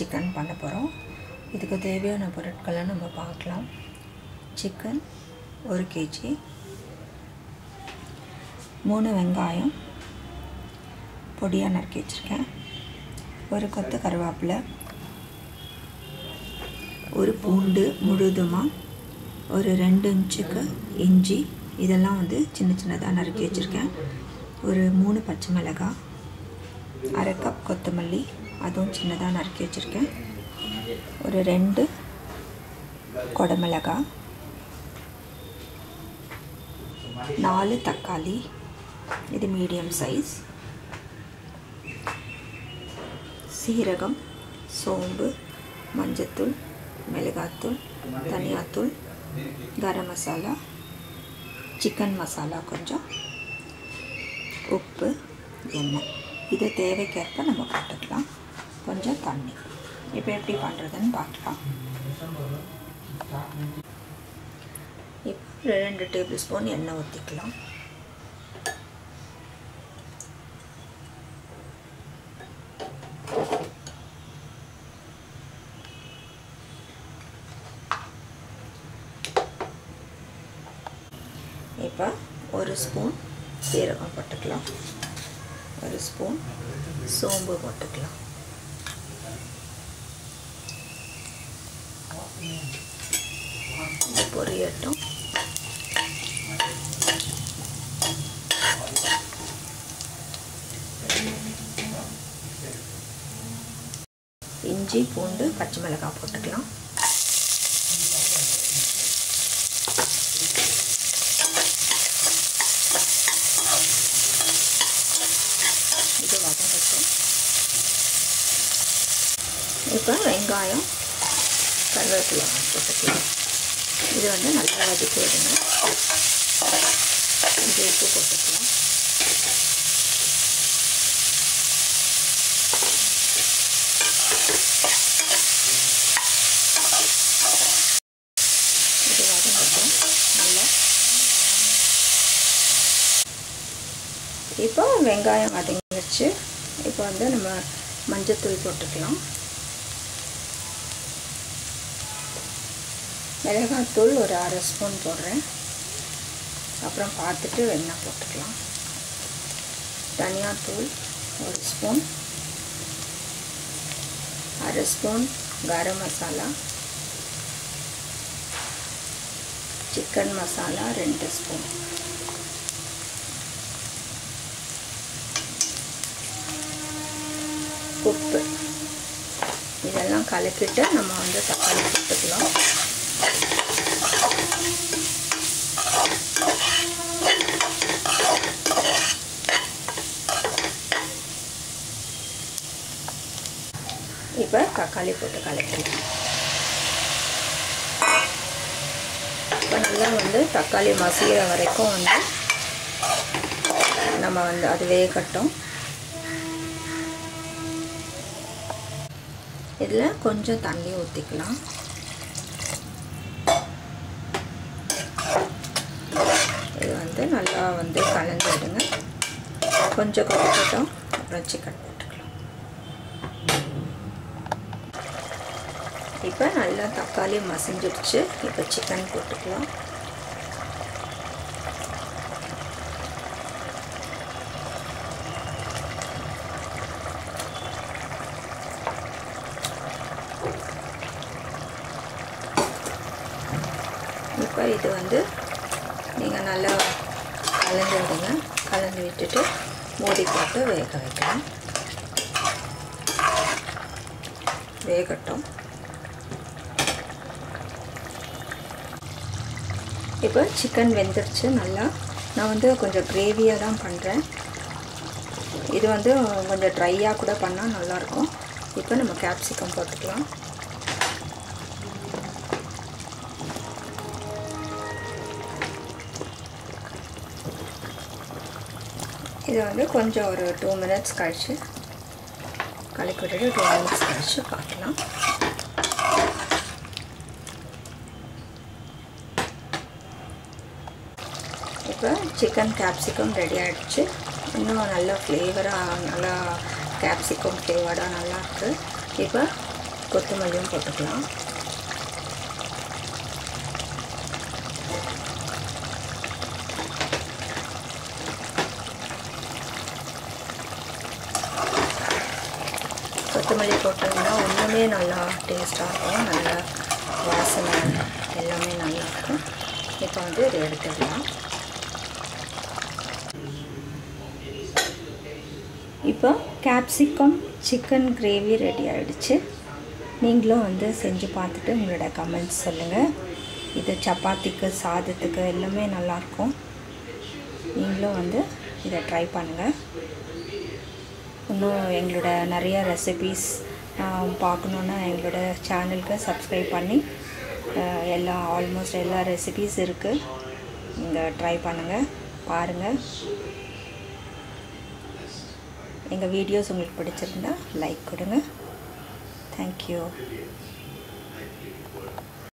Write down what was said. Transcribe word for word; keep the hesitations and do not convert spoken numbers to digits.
Chicken பண்ண போகிறோம். இதுக்கு தேவையான பொருட்களை நம்ம பார்க்கலாம். சிக்கன் ஒரு கேஜி, மூணு வெங்காயம் பொடியாக நறுக்கி வச்சுருக்கேன், ஒரு கொத்து கருவேப்பிலை, ஒரு பூண்டு முழுதுமாக, ஒரு ரெண்டு இன்ச்சுக்கு இஞ்சி, இதெல்லாம் வந்து சின்ன சின்னதாக நறுக்கி வச்சுருக்கேன், ஒரு மூணு பச்சை மிளகாய், அரை கப் கொத்தமல்லி அதுவும் சின்னதாக நறுக்கி வச்சுருக்கேன், ஒரு ரெண்டு குடமிளகாய், நாலு தக்காளி, இது மீடியம் சைஸ், சீரகம், சோம்பு, மஞ்சத்தூள், மிளகாத்தூள், தனியாத்தூள், கரம் மசாலா, சிக்கன் மசாலா கொஞ்சம், உப்பு, எண்ணெய். இதை தேவைக்கேற்ப நம்ம போட்டுக்கலாம். கொஞ்சம் தண்ணி. இப்போ எப்படி பண்ணுறதுன்னு பார்க்கலாம். இப்போ ரெண்டு டேபிள் ஸ்பூன் எண்ணெய் ஊற்றிக்கலாம். இப்போ ஒரு ஸ்பூன் சீரகம் போட்டுக்கலாம், ஒரு ஸ்பூன் சோம்பு போட்டுக்கலாம், பொரியட்டும். இஞ்சி, பூண்டு, பச்சை மிளகாய் போட்டுக்கலாம். இது வதங்கட்டும். இப்போ வெங்காயம், கருவேப்பிலை போட்டுக்கலாம். இது வந்து நல்லா வதக்கி விடுங்க. இது உப்பு போட்டுக்கலாம். இது வதங்கட்டும் நல்லா. இப்போ வெங்காயம் வதங்கிடுச்சு. இப்போ வந்து நம்ம மஞ்சத்தூள் போட்டுக்கலாம், மிளகாத்தூள் ஒரு அரை ஸ்பூன் போடுறேன், அப்புறம் பார்த்துட்டு வெண்ணெய் போட்டுக்கலாம், தனியாத்தூள் ஒரு ஸ்பூன், அரை ஸ்பூன் கரம் மசாலா, சிக்கன் மசாலா ரெண்டு ஸ்பூன், உப்பு. இதெல்லாம் கலக்கிட்டு நம்ம வந்து தக்காளி போட்டுக்கலாம். இப்போ தக்காளி போட்டு கலக்கிடலாம். இப்போ நல்லா வந்து தக்காளி மசிகிற வரைக்கும் வந்து நம்ம வந்து அது வேகட்டும். இதில் கொஞ்சம் தண்ணி ஊற்றிக்கலாம். இது வந்து நல்லா வந்து கலந்து விடுங்க. கொஞ்சம் கொதிக்கட்டும், அப்புறம் சிக்கன் போட்டுக்கலாம். இப்போ நல்லா தக்காளி மசிஞ்சிடுச்சு. இப்போ சிக்கன் போட்டுக்கலாம். இப்போ இது வந்து நீங்கள் நல்லா கலந்து விடுங்க. கலந்து விட்டுட்டு மூடி போட்டு வேக வைக்கலாம். வேகட்டும். இப்போ சிக்கன் வெந்துடுச்சு நல்லா. நான் வந்து கொஞ்சம் கிரேவியாக தான் பண்ணுறேன். இது வந்து கொஞ்சம் ட்ரையாக கூட பண்ணால் நல்லாயிருக்கும். இப்போ நம்ம கேப்சிகம் போட்டுக்கலாம். இது வந்து கொஞ்சம் ஒரு டூ மினிட்ஸ் கழிச்சு கலக்கி விட்டுட்டு டூ மினிட்ஸ் கழிச்சு பார்க்கலாம். இப்போ சிக்கன் கேப்சிகம் ரெடி ஆகிடுச்சு. இன்னும் நல்லா ஃப்ளேவராக நல்லா கேப்சிகம் ஃப்ளேவர்டாக நல்லாயிருக்கு. இப்போ கொத்தமல்லியும் போட்டுக்கலாம். கொத்தமல்லி போட்டோம்னா ஒன்றுமே நல்லா டேஸ்ட்டாக இருக்கும், நல்லா வாசனை எல்லாமே நல்லாயிருக்கும். இப்போ வந்து இதை எடுத்துடலாம். இப்போ கேப்சிகம் சிக்கன் கிரேவி ரெடி ஆகிடுச்சு. நீங்களும் வந்து செஞ்சு பார்த்துட்டு உங்களோட கமெண்ட்ஸ் சொல்லுங்கள். இது சப்பாத்திக்கு சாதத்துக்கு எல்லாமே நல்லாயிருக்கும். நீங்களும் வந்து இதை ட்ரை பண்ணுங்கள். இன்னும் எங்களோட நிறைய ரெசிபீஸ் பார்க்கணுன்னா எங்களோட சேனலுக்கு சப்ஸ்கிரைப் பண்ணி எல்லா ஆல்மோஸ்ட் எல்லா ரெசிபீஸ் இருக்குது, நீங்கள் ட்ரை பண்ணுங்கள், பாருங்கள். எங்கள் வீடியோஸ் உங்களுக்கு பிடிச்சிருந்தா லைக் கொடுங்க. தேங்க்யூ.